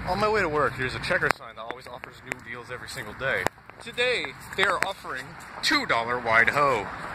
On my way to work, there's a checker sign that always offers new deals every single day. Today, they are offering $2 wide hoe.